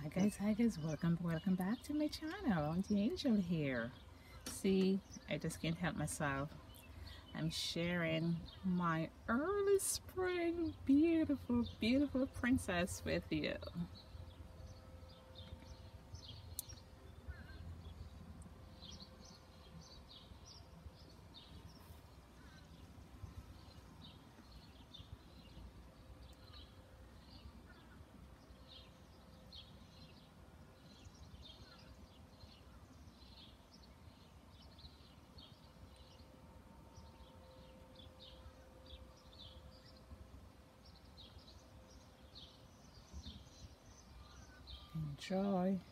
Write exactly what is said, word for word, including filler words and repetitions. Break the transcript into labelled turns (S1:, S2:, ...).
S1: Hi guys, hi guys, welcome, welcome back to my channel. Auntie Angel here. See, I just can't help myself. I'm sharing my early spring beautiful, beautiful princess with you. Enjoy.